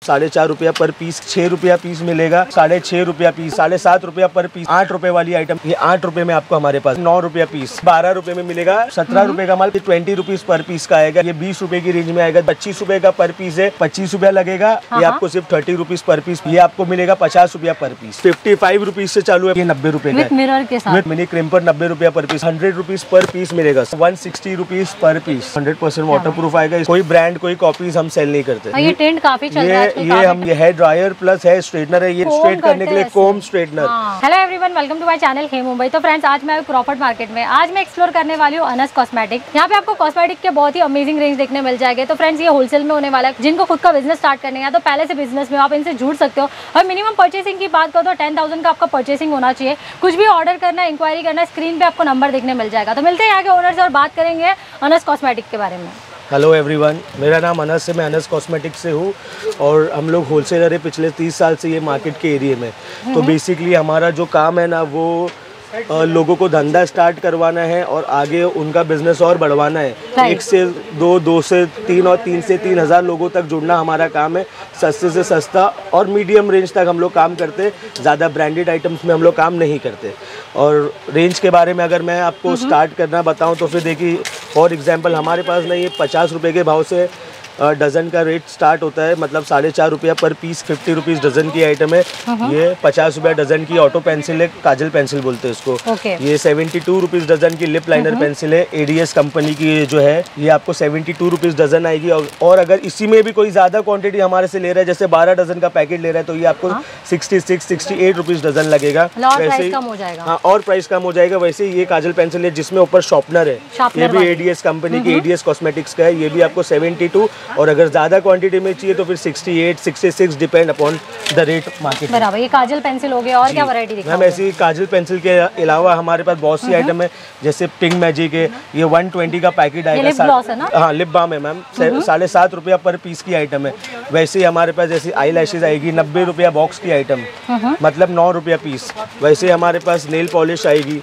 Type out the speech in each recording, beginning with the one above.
4.5 रुपया per piece, 6 रुपया piece मिलेगा, 6.5 रुपया पीस, 7.5 रुपया पर पीस, 8 रुपए वाली आइटम ये 8 रुपए में आपको हमारे पास, 9 रुपया पीस, 12 रुपए में मिलेगा, 17 रुपए का माल 20 रुपीज पर पीस का आएगा, ये 20 रुपए की रेंज में आएगा, 25 रुपए का पर पीस है, 25 रुपया लगेगा, ये आपको सिर्फ 30 रुपीज पर पीस, ये आपको मिलेगा 50 रुपया पर पीस, 55 रुपीज से चालू है, ये 90 रुपए का मिरर के साथ, विद मिनी क्रिम्पर 90 रुपया per piece, 100 rupees per piece मिलेगा, 160 rupees per piece, 100% water proof आएगा, कोई ब्रांड कोई कॉपीज हम सेल नहीं करते। ये ट्रेंड काफी चल रहा है, ये हम ये hair dryer plus hair straightener है, ये स्ट्रेट करने के लिए comb straightener. Hello everyone, welcome to my channel hey Mumbai. तो फ्रेंड्स, आज मैं क्रॉफर्ड मार्केट में आज मैं एक्सप्लोर करने वाली हूँ अनस कॉस्मेटिक। यहाँ पे आपको कॉस्मेटिक के बहुत ही अमेजिंग रेंज देखने मिल जाएंगे। तो फ्रेंड्स, ये होलसेल में होने वाला है। जिनको खुद का बिजनेस स्टार्ट करने है तो पहले से बिजनेस में आप इनसे जुड़ सकते हो। और मिनिमम परचेसिंग की बात करो तो 10,000 का आपका परचेसिंग होना चाहिए। कुछ भी ऑर्डर करना, इंक्वायरी करना, स्क्रीन पे आपको नंबर देखने मिल जाएगा। तो मिलते हैं यहाँ के ओनर से और बात करेंगे अनस कॉस्मेटिक के बारे में। हेलो एवरीवन, मेरा नाम अनस है, मैं अनस कॉस्मेटिक से हूँ और हम लोग होलसेलर है पिछले 30 साल से ये मार्केट के एरिया में। तो बेसिकली हमारा जो काम है ना, वो लोगों को धंधा स्टार्ट करवाना है और आगे उनका बिजनेस और बढ़वाना है। 1 से 2, 2 से 3 और 3 से 3,000 लोगों तक जुड़ना हमारा काम है। सस्ते से सस्ता और मीडियम रेंज तक हम लोग काम करते, ज़्यादा ब्रांडेड आइटम्स में हम लोग काम नहीं करते। और रेंज के बारे में अगर मैं आपको स्टार्ट करना बताऊं तो फिर देखिए, फॉर एग्जांपल हमारे पास ना ये 50 रुपये के भाव से डज़न का रेट स्टार्ट होता है, मतलब 4.5 रुपया पर पीस, 50 रुपीज़ डज़न की आइटम है। ये 50 रुपया डज़न की ऑटो पेंसिल है, काजल पेंसिल बोलते हैं इसको। ये 72 रुपीज़ डज़न की लिप लाइनर पेंसिल है, एडीएस कंपनी की जो है, ये आपको 72 रुपीज़ डज़न आएगी। और अगर इसी में भी कोई ज़्यादा क्वांटिटी हमारे से ले रहा है, जैसे 12 डज़न का पैकेट ले रहा है, तो ये आपको 66-68 रुपीज़ डज़न लगेगा। वैसे ही हाँ, और प्राइस कम हो जाएगा। वैसे ये काजल पेंसिल है जिसमें ऊपर शॉर्पनर है, ये भी एडीएस कंपनी की, एडीएस कॉस्मेटिक्स का है, ये भी आपको 72। और अगर ज्यादा क्वांटिटी में चाहिए तो फिर 68, 66 depend upon the rate market. बराबर। ये काजल पेंसिल हो गया, और क्या वैरायटी दिखाओगे? मैम, ऐसी काजल पेंसिल के अलावा हमारे पास बहुत सी आइटम है, जैसे पिंक मैजिक है, ये 120 का पैकेट आएगा। लिप ग्लॉस है ना? हाँ, लिप बाम है मैम, 7.5 रुपया पर पीस की आइटम है। वैसे ही हमारे पास जैसे आई लैशेज आएगी 90 रुपया बॉक्स की आइटम, मतलब 9 रुपया पीस। वैसे हमारे पास नेल पॉलिश आएगी,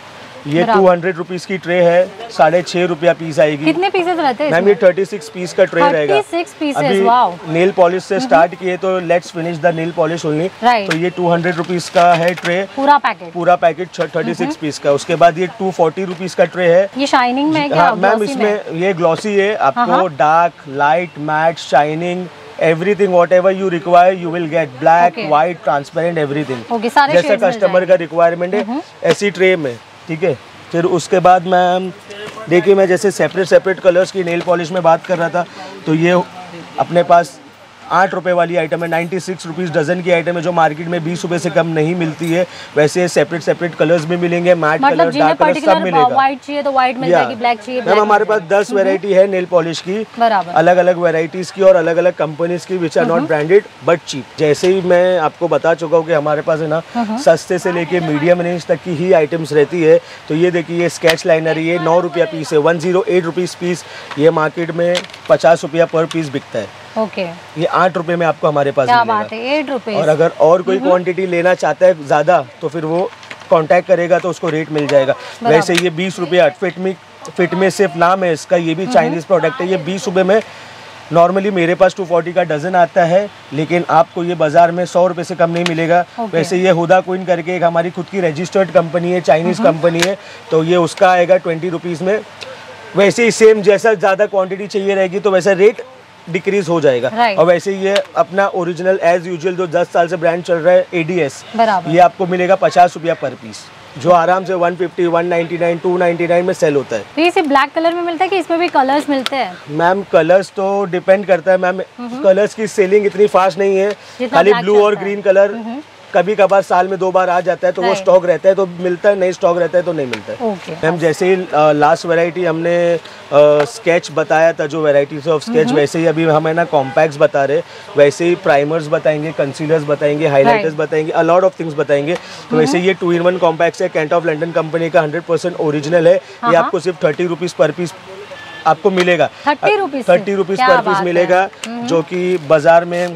ये 200 रुपीज की ट्रे है, 6.5 रुपया पीस आएगी। कितने पीसेस रहते हैं? मैम, ये 36 पीस का ट्रे रहेगा। 36 पीसेस, वाओ। नेल पॉलिश से स्टार्ट किए तो let's finish the nail polish only. तो ये 200 रुपीज का है ट्रे, पूरा पैकेट 36 पीस का। उसके बाद ये 240 रुपीज का ट्रे है। ये शाइनिंग में क्या? हाँ मैम, इसमें ये ग्लॉसी है, आपको dark, light, matte, shining, everything whatever you require you will get, black, white, transparent, everything, जैसा कस्टमर का रिक्वायरमेंट है ऐसी ट्रे में। ठीक है, फिर उसके बाद मैम देखिए, मैं जैसे सेपरेट कलर्स की नेल पॉलिश में बात कर रहा था, तो ये अपने पास 8 रुपए वाली आइटम है, 96 रुपीज़ डजन की आइटम है, जो मार्केट में 20 रुपए से कम नहीं मिलती है। वैसे सेपरेट कलर्स भी मिलेंगे, मैट कलर, डार्क कलर सब मिलेगा। व्हाइट चाहिए तो व्हाइट मिल जाएगी, ब्लैक चाहिए ब्लैक। हमारे पास 10 वैरायटी है नेल पॉलिश की, अलग अलग वैरायटीज की और अलग अलग कंपनीज की, which are not branded but cheap. जैसे ही मैं आपको बता चुका हूँ कि हमारे पास है ना सस्ते से लेके मीडियम रेंज तक की ही आइटम्स रहती है। तो ये देखिए, ये स्केच लाइनर, ये 9 रुपया पीस है, 108 रुपीज़ पीस। ये मार्केट में 50 रुपया पर पीस बिकता है। ये 8 रुपए में आपको हमारे पास मिलेगा। बात है, 8 रुपए। और अगर और कोई क्वांटिटी लेना चाहता है ज्यादा, तो फिर वो कांटेक्ट करेगा तो उसको रेट मिल जाएगा। वैसे ये 20 रुपया फिट में सिर्फ नाम है इसका, ये भी चाइनीज प्रोडक्ट है। ये 20 रुपए में नॉर्मली मेरे पास 240 का डजन आता है, लेकिन आपको ये बाजार में 100 रुपए से कम नहीं मिलेगा। वैसे ये हुदा क्वीन करके एक हमारी खुद की रजिस्टर्ड कंपनी है, चाइनीज कंपनी है, तो ये उसका आएगा 20 रुपीज़ में। वैसे ही सेम, जैसा ज़्यादा क्वांटिटी चाहिए रहेगी तो वैसा रेट डिक्रीज हो जाएगा। और वैसे ये अपना ओरिजिनल एज यूजुअल जो 10 साल से ब्रांड चल रहा है, एडीएस, ये आपको मिलेगा 50 रुपया पर पीस, जो आराम से 150, 199, 299 में सेल होता है। तो ये सिर्फ ब्लैक कलर में मिलता है कि इसमें भी कलर्स मिलते हैं? मैम, कलर्स तो डिपेंड करता है मैम, कलर्स की सेलिंग इतनी फास्ट नहीं है। खाली ब्लू और ग्रीन कलर कभी कभार साल में 2 बार आ जाता है, तो वो स्टॉक रहता है तो मिलता है, नहीं स्टॉक रहता है तो नहीं मिलता है। मैम, जैसे ही लास्ट वैरायटी हमने स्केच बताया था, जो वैरायटीज ऑफ स्केच, वैसे ही अभी हम है ना कॉम्पैक्ट्स बता रहे, वैसे ही प्राइमर्स बताएंगे, कंसीलर्स बताएंगे, हाइलाइटर्स बताएंगे, अ लॉट ऑफ थिंग्स बताएंगे। तो वैसे ये 2-in-1 कॉम्पैक्ट्स है, कैंट ऑफ लंदन कंपनी का, 100% ओरिजिनल है। ये आपको सिर्फ 30 रुपीज़ पर पीस आपको मिलेगा, 30 रुपीज़ पर पीस मिलेगा, जो कि बाजार में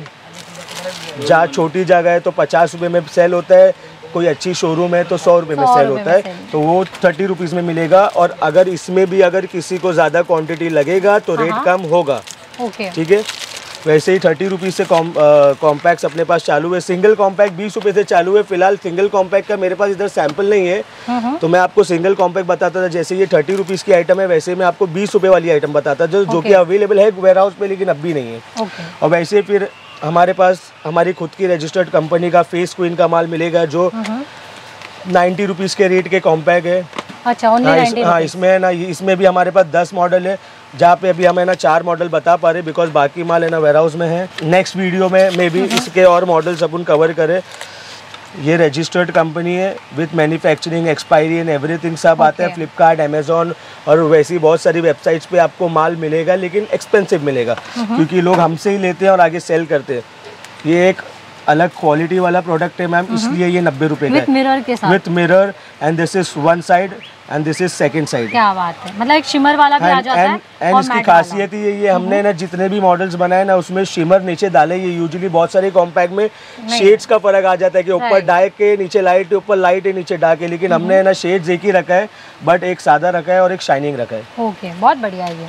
जहाँ छोटी जगह है तो 50 रुपये में सेल होता है, कोई अच्छी शोरूम है तो 100 रुपये में सेल होता है, तो वो 30 रुपीज़ में मिलेगा। और अगर इसमें भी अगर किसी को ज़्यादा क्वांटिटी लगेगा तो रेट कम होगा। ठीक है, वैसे ही 30 रुपीज़ से कॉम्पैक्ट्स अपने पास चालू है। सिंगल कॉम्पैक्ट 20 रुपये से चालू है। फिलहाल सिंगल कॉम्पैक्ट का मेरे पास इधर सैंपल नहीं है, तो मैं आपको सिंगल कॉम्पैक्ट बताता था। जैसे ये 30 रुपीज़ की आइटम है, वैसे मैं आपको 20 रुपये वाली आइटम बताता जो कि अवेलेबल है वेयर हाउस पे, लेकिन अब भी नहीं है। और वैसे फिर हमारे पास हमारी खुद की रजिस्टर्ड कंपनी का फेस क्वीन का माल मिलेगा, जो 90 रुपीज़ के रेट के कॉम्पैक्ट है। अच्छा, हाँ, इसमें है ना, इसमें भी हमारे पास 10 मॉडल है, जहाँ पे अभी हम है ना 4 मॉडल बता पा रहे, बिकॉज बाकी माल है ना वेयर हाउस में है। नेक्स्ट वीडियो में मे बी इसके और मॉडल्स अपन कवर करें। ये रजिस्टर्ड कंपनी है with manufacturing expiry and everything सब आता है। फ्लिपकार्ट, अमेजोन और वैसी बहुत सारी वेबसाइट्स पे आपको माल मिलेगा, लेकिन एक्सपेंसिव मिलेगा, क्योंकि लोग हमसे ही लेते हैं और आगे सेल करते हैं। ये एक अलग क्वालिटी वाला प्रोडक्ट है मैम, इसलिए ये 90 रुपये का विथ मिरर के साथ, with mirror, and this is one side and this is second side. क्या बात है, मतलब एक शिमर वाला भी आ जाता है। एंड इसकी खासियत ये हमने ना जितने भी मॉडल्स बनाए ना, उसमें शिमर नीचे डाले। ये यूजुअली बहुत सारे कॉम्पैक्ट में शेड्स का फर्क आ जाता है कि ऊपर डार्क के नीचे लाइट है, ऊपर लाइट है नीचे डार्क है, लेकिन हमने ना शेड्स एक ही रखा है, बट एक सादा रखा है और एक शाइनिंग रखा है। ओके, बहुत बढ़िया है ये।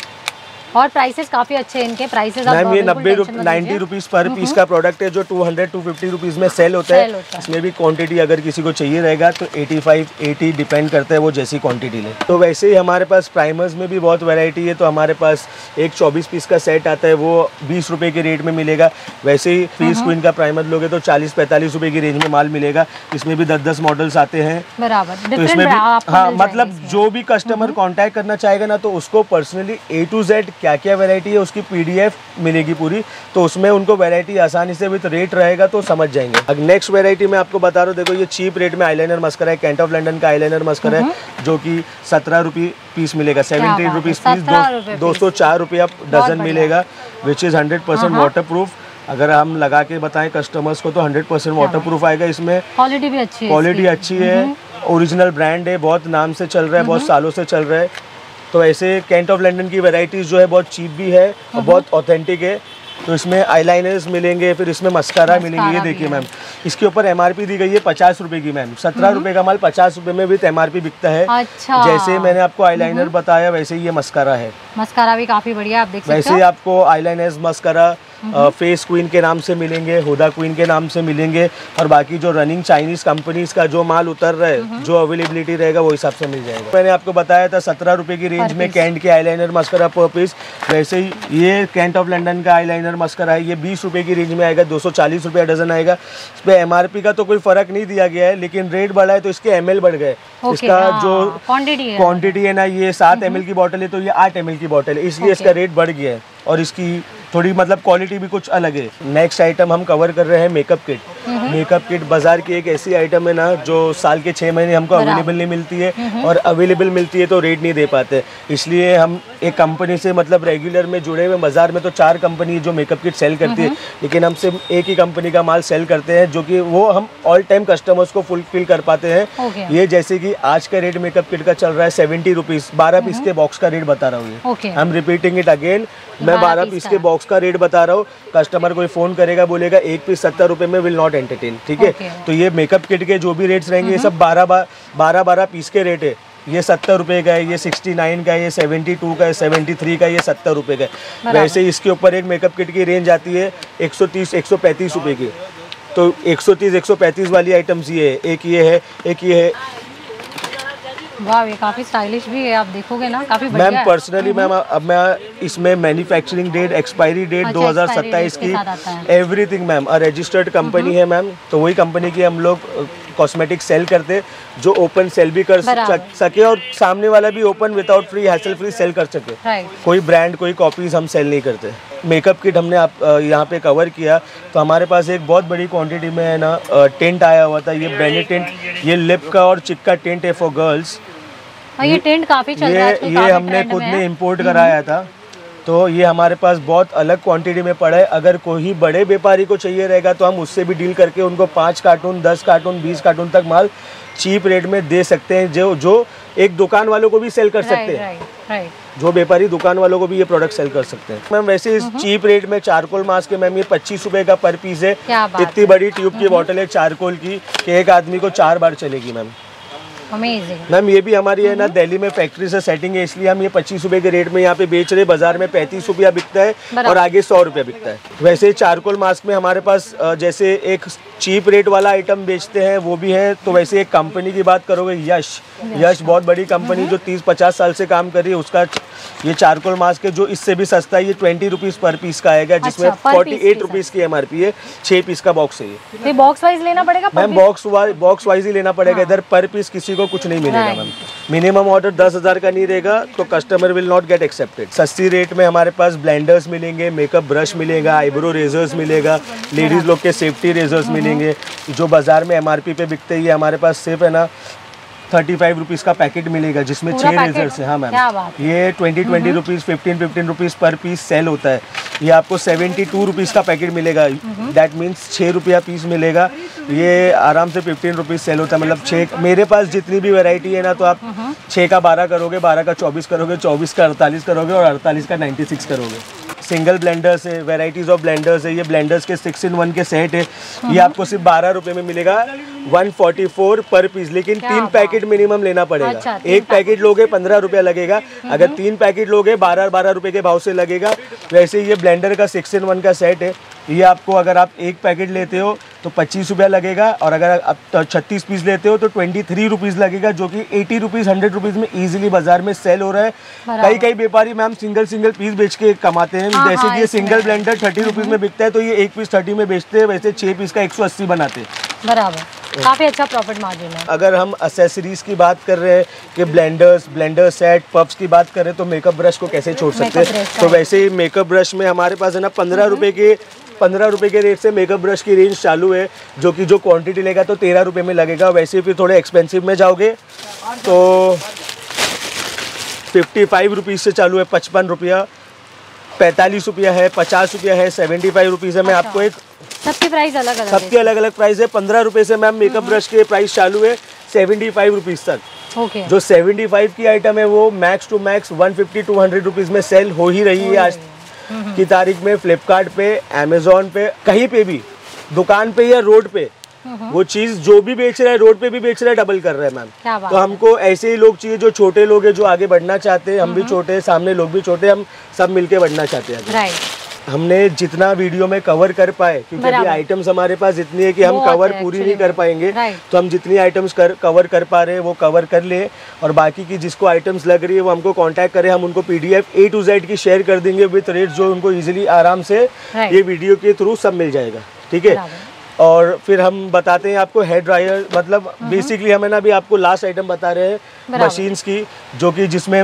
और प्राइसेस काफी अच्छे हैं इनके। प्राइसेस मैम ये 90 रुपीज़ पर पीस का प्रोडक्ट है, जो 200-250 रुपीज़ में सेल होता है। इसमें भी क्वांटिटी अगर किसी को चाहिए रहेगा तो 85-80 डिपेंड करता है वो जैसी क्वांटिटी ले। तो वैसे ही हमारे पास प्राइमर्स में भी बहुत वैरायटी है। तो हमारे पास एक 24 पीस का सेट आता है, वो 20 रुपये के रेट में मिलेगा। वैसे ही फेस क्वीन का प्राइमर लोगे तो 40-45 रुपये की रेंज में माल मिलेगा। इसमें भी 10-10 मॉडल्स आते हैं बराबर। तो इसमें भी हाँ, मतलब जो भी कस्टमर कॉन्टैक्ट करना चाहेगा ना, तो उसको पर्सनली A to Z क्या क्या वैरायटी है उसकी PDF मिलेगी पूरी, तो उसमें उनको वैरायटी आसानी से विद रेट रहेगा तो समझ जाएंगे। अब नेक्स्ट वैरायटी मैं आपको बता रहा हूँ, देखो ये चीप रेट में आईलाइनर मस्करा है। कैंट ऑफ लंदन का आईलाइनर मस्करा है, जो कि 17 रुपये पीस मिलेगा, 70 रुपीज़ पीस, 204 रुपये डजन मिलेगा, विच इज़ 100% वाटर प्रूफ। अगर हम लगा के बताएं कस्टमर्स को तो 100% वाटर प्रूफ आएगा। इसमें क्वालिटी भी अच्छी है, क्वालिटी अच्छी है, ओरिजिनल ब्रांड है, बहुत नाम से चल रहा है, बहुत सालों से चल रहा है। तो ऐसे कैंट ऑफ लंदन की वैरायटीज़ जो है बहुत चीप भी है और बहुत ऑथेंटिक है। तो इसमें आईलाइनर्स मिलेंगे, फिर इसमें मस्कारा मिलेंगे। ये देखिए मैम, इसके ऊपर MRP दी गई है 50 रुपये की मैम। 17 रुपये का माल 50 रुपये में विद MRP बिकता है। अच्छा। जैसे मैंने आपको आईलाइनर बताया वैसे ही ये मस्कारा है। मस्कारा भी काफी बढ़िया, आप देख सकते हो। वैसे ही आपको आईलाइनर्स मस्कारा फेस क्वीन के नाम से मिलेंगे, हुदा क्वीन के नाम से मिलेंगे, और बाकी जो रनिंग चाइनीज कंपनीज का जो माल उतर रहा है, जो अवेलेबिलिटी रहेगा वो हिसाब से मिल जाएगा। मैंने आपको बताया था 17 रुपये की रेंज में कैंट के आईलाइनर मस्करा पर पीस। वैसे ही ये कैंट ऑफ लंदन का आईलाइनर मस्करा है, ये 20 रुपये की रेंज में आएगा, 240 रुपये डजन आएगा। इस पर MRP का तो कोई फर्क नहीं दिया गया है, लेकिन रेट बढ़ा है तो इसके ML बढ़ गए। इसका जो क्वांटिटी है ना, ये 7 ml की बॉटल है तो ये 8 ml की बॉटल है, इसलिए इसका रेट बढ़ गया है, और इसकी थोड़ी मतलब क्वालिटी भी कुछ अलग है। नेक्स्ट आइटम हम कवर कर रहे हैं मेकअप किट। मेकअप किट बाजार की एक ऐसी आइटम है ना, जो साल के 6 महीने हमको अवेलेबल नहीं मिलती है, और अवेलेबल मिलती है तो रेट नहीं दे पाते। इसलिए हम एक कंपनी से मतलब रेगुलर में जुड़े हुए, बाजार में तो 4 कंपनी जो मेकअप किट सेल करती है, लेकिन हम सिर्फ एक ही कंपनी का माल सेल करते हैं, जो कि वो हम ऑल टाइम कस्टमर्स को फुलफिल कर पाते हैं। ये जैसे कि आज का रेट मेकअप किट का चल रहा है 70 रुपीज़, 12 पीस के बॉक्स का रेट बता रहा हूँ। I am repeating it again, मैं 12 पीस के बॉक्स का रेट बता रहा हूँ। कस्टमर कोई फोन करेगा, बोलेगा एक पीस 70 रुपये में विल नॉट एंटरटेन, ठीक है। तो ये मेकअप किट के जो भी रेट्स रहेंगे, ये सब 12 पीस के रेट है। ये 70 रुपये का है, ये 69 का है, ये 72 का है, 73 का है, ये 70 रुपये का है। वैसे इसके ऊपर एक मेकअप किट की रेंज आती है 130-135 रुपये की। तो 130-135 वाली आइटम्स ये है, एक ये है, एक ये है। वाह, ये काफी स्टाइलिश भी है, आप देखोगे ना, काफी बढ़िया है। मैम पर्सनली मैम अब मैं इसमें मैन्युफैक्चरिंग डेट, एक्सपायरी डेट 2027 की एवरीथिंग मैम, रजिस्टर्ड कंपनी है मैम। तो वही कंपनी की हम लोग कॉस्मेटिक सेल करते, जो ओपन सेल भी कर सके और सामने वाला भी open without free hassle free sale कर सके। कोई ब्रांड, कोई कॉपीज हम सेल नहीं करते। मेकअप किट हमने आप यहाँ पे कवर किया, तो हमारे पास एक बहुत बड़ी क्वांटिटी में है ना टेंट आया हुआ था। ये ब्रांडेड टेंट, ये लिप का और चिक का टेंट है फॉर गर्ल्स। ये टेंट काफी चल रहा है, ये हमने खुद ने इंपोर्ट कराया था। तो ये हमारे पास बहुत अलग क्वांटिटी में पड़ा है। अगर कोई बड़े व्यापारी को चाहिए रहेगा तो हम उससे भी डील करके उनको 5 कार्टून, 10 कार्टून, 20 कार्टून तक माल चीप रेट में दे सकते हैं, जो एक दुकान वालों को भी सेल कर सकते हैं। जो व्यापारी दुकान वालों को भी ये प्रोडक्ट सेल कर सकते हैं। मैम वैसे इस चीप रेट में चारकोल मास्क है मैम, ये 25 रुपये का पर पीस है। इतनी बड़ी ट्यूब की बॉटल है चारकोल की कि एक आदमी को 4 बार चलेगी मैम। अमेजिंग। मैम ये भी हमारी है ना दिल्ली में फैक्ट्री से सेटिंग है, इसलिए हम ये 25 रुपए के रेट में यहाँ पे बेच रहे हैं। बाजार में 35 रुपया बिकता है और आगे 100 रुपया बिकता है। वैसे चारकोल मास्क में हमारे पास जैसे एक चीप रेट वाला आइटम बेचते हैं वो भी है। तो वैसे एक कंपनी की बात करोगे, यश बहुत बड़ी कंपनी जो 30-50 साल से काम कर रही है, उसका ये चारकोल मास्क है जो इससे भी सस्ता है। ये 20 रुपीज़ पर पीस का आएगा, जिसमें 48 रुपीज़ की MRP है। 6 पीस का बॉक्स है ये। बॉक्स वाइज लेना पड़ेगा मैम, बॉक्स वाइज ही लेना पड़ेगा। इधर पर पीस किसी को कुछ नहीं मिलेगा मैम। मिनिमम ऑर्डर 10,000 का नहीं रहेगा तो customer will not get accepted. सस्ती रेट में हमारे पास ब्लेंडर्स मिलेंगे, मेकअप ब्रश मिलेगा, आईब्रो रेजर्स मिलेगा, लेडीज लोग के सेफ्टी रेजर्स मिलेंगे। जो बाजार में MRP पे बिकते हैं, ये हमारे पास सिर्फ है ना 35 रुपीज़ का पैकेट मिलेगा, जिसमें 6 रेजर्स है। हाँ मैम, ये 20 rupees 15 rupees per piece sale होता है। ये आपको 72 रुपीज़ का पैकेट मिलेगा, दैट मीन्स 6 रुपया पीस मिलेगा। ये आराम से 15 रुपीज़ सेल होता है। मतलब 6, मेरे पास जितनी भी वैरायटी है ना, तो आप 6 का 12 करोगे, 12 का 24 करोगे, 24 का 48 करोगे और 48 का 96 करोगे। सिंगल ब्लेंडर्स है, वेराइटीज ऑफ ब्लेंडर्स है। ये ब्लेंडर्स के 6-in-1 के सेट है। ये आपको सिर्फ 12 रुपये में मिलेगा, 144 पर पीस। लेकिन 3 पैकेट मिनिमम लेना पड़ेगा। अच्छा, एक पैकेट लोगे 15 रुपया लगेगा, अगर 3 पैकेट लोगे 12 रुपये के भाव से लगेगा। वैसे ये ब्लेंडर का 6-in-1 का सेट है। ये आपको अगर आप एक पैकेट लेते हो तो 25 रुपया लगेगा, और अगर आप 36 पीस लेते हो तो 23 रुपीज़ लगेगा, जो कि 80 रुपीज़ 100 रुपीज़ में इजीली बाजार में सेल हो रहा है। कई व्यापारी मैम सिंगल पीस बेच के कमाते हैं। जैसे कि ये सिंगल ब्लेंडर 30 रुपीज़ में बिकता है, तो ये एक पीस 30 में बेचते हैं। वैसे 6 पीस का 180 बनाते हैं। बराबर, काफी अच्छा प्रॉफिट मार्जिन है। अगर हम एक्सेसरीज की बात कर रहे हैं कि ब्लेंडर सेट, पफ्स की बात करें तो मेकअप ब्रश को कैसे छोड़ सकते हैं। तो वैसे ही मेकअप ब्रश में हमारे पास है ना 15 रुपए के रेट से मेकअप ब्रश की रेंज चालू है, जो कि जो क्वांटिटी लेगा तो 13 रुपये में लगेगा। वैसे फिर थोड़े एक्सपेंसिव में जाओगे तो 55 रुपीज़ से चालू है, 55 रुपया, 45 रुपया है, 50 रुपया है, 75 रुपीज़ है। मैं आपको एक सबकी प्राइस अलग अलग प्राइस है। 15 रुपये से मैम मेकअप ब्रश के प्राइस चालू है 75 रुपीज़ तक। जो 75 की आइटम है वो मैक्स टू मैक्स 150-200 रुपीज़ में सेल हो ही रही है आज की तारीख में। फ्लिपकार्ट पे, अमेजोन पे, कहीं पे भी, दुकान पे या रोड पे, वो चीज जो भी बेच रहा है रोड पे भी बेच रहा है, डबल कर रहा है मैम। तो हमको ऐसे ही लोग चाहिए जो छोटे लोग हैं, जो आगे बढ़ना चाहते हैं। हम भी छोटे हैं, सामने लोग भी छोटे, हम सब मिलके बढ़ना चाहते हैं। हमने जितना वीडियो में कवर कर पाए, क्योंकि अभी आइटम्स हमारे पास इतनी है कि हम कवर पूरी नहीं कर पाएंगे, तो हम जितनी आइटम्स कवर कर पा रहे हैं वो कवर कर ले। और बाकी की जिसको आइटम्स लग रही है वो हमको कांटेक्ट करें, हम उनको PDF A to Z की शेयर कर देंगे विद रेट, जो उनको इजीली आराम से ये वीडियो के थ्रू सब मिल जाएगा। ठीक है। और फिर हम बताते हैं आपको हेयर ड्रायर, मतलब बेसिकली हमें ना अभी आपको लास्ट आइटम बता रहे हैं मशीन्स की, जो कि जिसमें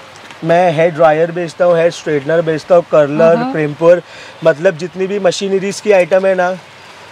मैं हेयर ड्रायर बेचता हूँ, हेयर स्ट्रेटनर बेचता हूँ, कर्लर, क्रिम्पर, मतलब जितनी भी मशीनरीज की आइटम है ना,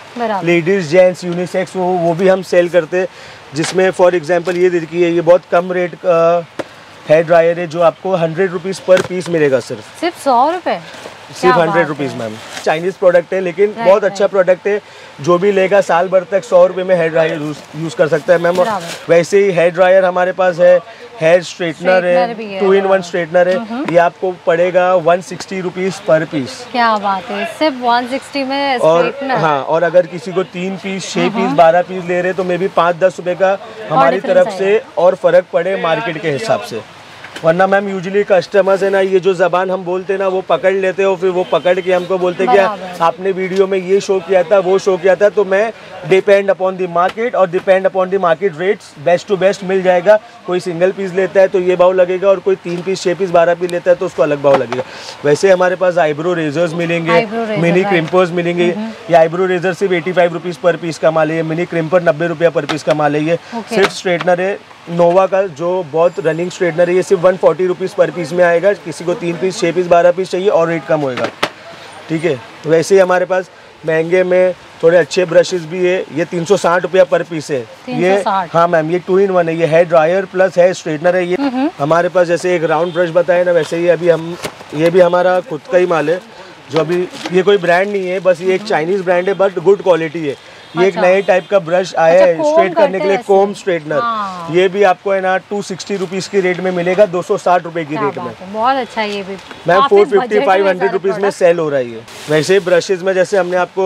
लेडीज जेंट्स यूनिसेक्स, वो भी हम सेल करते हैं। जिसमें फॉर एग्जांपल ये देखिए, ये बहुत कम रेट का हेयर ड्रायर है जो आपको 100 रुपीज़ पर पीस मिलेगा। सिर्फ 100 रुपये, सिर्फ 100 रुपीज़ मैम। चाइनीज़ प्रोडक्ट है लेकिन बहुत अच्छा प्रोडक्ट है। जो भी लेगा साल भर तक 100 रुपये में हेयर ड्रायर यूज़ कर सकता है मैम। वैसे ही हेयर ड्रायर हमारे पास है, हेयर स्ट्रेटनर है, 2-in-1 स्ट्रेटनर है। ये आपको पड़ेगा 160 रुपीज़ पर पीस। क्या बात है, सिर्फ 160 में और हाँ, और अगर किसी को 3 पीस, 6 पीस, 12 पीस ले रहे तो मे भी 5-10 रुपये का हमारी तरफ से और फ़र्क पड़े मार्केट के हिसाब से। वरना मैम यूजुअली कस्टमर्स है ना, ये जो ज़बान हम बोलते हैं ना, वो पकड़ लेते हो, फिर वो पकड़ के हमको बोलते क्या आपने वीडियो में ये शो किया था, वो शो किया था। तो मैं डिपेंड अपॉन द मार्केट और depend upon the market rates best to best मिल जाएगा। कोई सिंगल पीस लेता है तो ये भाव लगेगा, और कोई 3 पीस, 6 पीस, 12 पीस लेता है तो उसको अलग भाव लगेगा। वैसे हमारे पास आईब्रो रेजर्स मिलेंगे, मिनी क्रिम्पर्स मिलेंगे। ये आईब्रो रेजर सिर्फ 85 रुपीज़ पर पीस का माल है। मिनी क्रिम्पर 90 रुपया पर पीस का माल है। ये सिर्फ स्ट्रेटनर है नोवा का, जो बहुत रनिंग स्ट्रेटनर है। ये सिर्फ 140 रुपीज़ पर पीस में आएगा। किसी को 3 पीस, 6 पीस, 12 पीस चाहिए और रेट कम होएगा। ठीक है। वैसे ही हमारे पास महंगे में थोड़े अच्छे ब्रशेस भी है। ये 360 रुपया पर पीस है। ये हाँ मैम, ये 2-in-1 है। ये hair dryer plus hair straightener है। ये हमारे पास जैसे एक राउंड ब्रश बताया ना, वैसे ही अभी हम, ये भी हमारा खुद का ही माल है, जो अभी ये कोई ब्रांड नहीं है, बस ये एक चाइनीज़ ब्रांड है, बट गुड क्वालिटी है। ये एक नए टाइप का ब्रश आया है स्ट्रेट करने के लिए, कोम स्ट्रेटनर। ये भी आपको है ना 260 रुपीज़ की रेट में मिलेगा, 260 रुपए की रेट में। बहुत अच्छा। ये भी मैम 450-500 रुपीज़ में सेल हो रही है। वैसे ब्रशेज में जैसे हमने आपको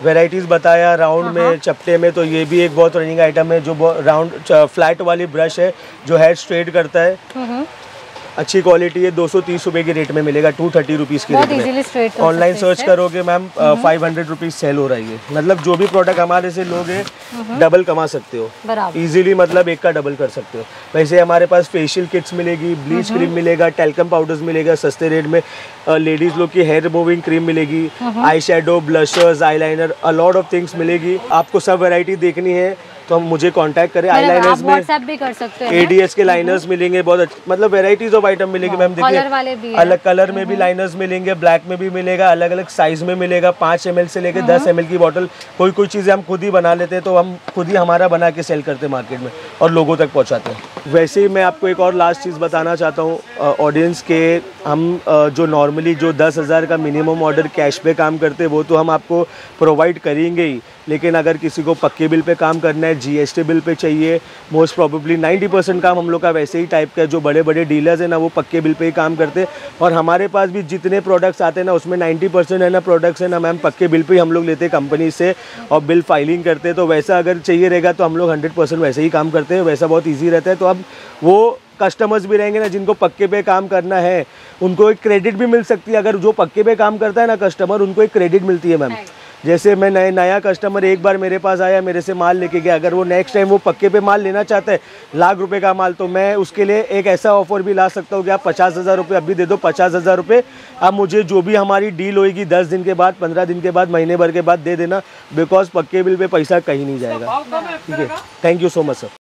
वेराइटीज़ बताया राउंड में, चपटे में, तो ये भी एक बहुत रनिंग आइटम है जो राउंड फ्लैट वाली ब्रश है जो हेयर स्ट्रेट करता है। अच्छी क्वालिटी है, 230 रुपए की रेट में मिलेगा, 230 रुपीज़ की रेट में। ऑनलाइन सर्च करोगे मैम 500 रुपीज़ सेल हो रही है। मतलब जो भी प्रोडक्ट हमारे से लोगे डबल कमा सकते हो इजीली, मतलब एक का डबल कर सकते हो। वैसे हमारे पास फेशियल किट्स मिलेगी, ब्लीच क्रीम मिलेगा, टैल्कम पाउडर्स मिलेगा सस्ते रेट में, लेडीज लोग की हेयर रिमूविंग क्रीम मिलेगी, eye shadow, blushers, eyeliner, a lot of things मिलेगी। आपको सब वैरायटी देखनी है तो हम मुझे कांटेक्ट करें। आई लाइनर्स में व्हाट्सएप भी कर सकते हैं, एडीएस के लाइनर्स मिलेंगे, बहुत मतलब वेराइटीज ऑफ आइटम मिलेगी मैम। देखिए अलग कलर में भी लाइनर्स मिलेंगे, ब्लैक में भी मिलेगा, अलग अलग साइज में मिलेगा, 5 ml से लेकर 10 ml की बोतल। कोई चीज़ें हम खुद ही बना लेते हैं, तो हम खुद ही हमारा बना के सेल करते हैं मार्केट में और लोगों तक पहुँचाते हैं। वैसे ही मैं आपको एक और लास्ट चीज़ बताना चाहता हूँ ऑडियंस के, हम जो नॉर्मली जो 10,000 का मिनिमम ऑर्डर कैश पे काम करते हैं वो तो हम आपको प्रोवाइड करेंगे ही, लेकिन अगर किसी को पक्के बिल पे काम करना है, जीएसटी बिल पे चाहिए, मोस्ट प्रोबेबली 90% काम हम लोग का वैसे ही टाइप का है। जो बड़े बड़े डीलर्स हैं ना वो पक्के बिल पे ही काम करते हैं, और हमारे पास भी जितने प्रोडक्ट्स आते हैं ना उसमें 90% है ना प्रोडक्ट्स है ना मैम पक्के बिल पे ही हम लोग लेते हैं कंपनी से और बिल फाइलिंग करते हैं। तो वैसा अगर चाहिए रहेगा तो हम लोग 100% वैसे ही काम करते हैं, वैसा बहुत ईजी रहता है। तो अब वो कस्टमर्स भी रहेंगे ना जिनको पक्के पे काम करना है, उनको एक क्रेडिट भी मिल सकती है। अगर जो पक्के पे काम करता है ना कस्टमर, उनको एक क्रेडिट मिलती है मैम। जैसे मैं नया कस्टमर एक बार मेरे पास आया, मेरे से माल लेके गया, अगर वो नेक्स्ट टाइम वो पक्के पे माल लेना चाहता है लाख रुपए का माल, तो मैं उसके लिए एक ऐसा ऑफर भी ला सकता हूँ कि आप 50,000 रुपये अभी दे दो, 50,000 रुपये आप मुझे जो भी हमारी डील होगी 10 दिन के बाद, 15 दिन के बाद, महीने भर के बाद दे देना, बिकॉज पक्के बिल पे पैसा कहीं नहीं जाएगा। ठीक है, thank you so much sir.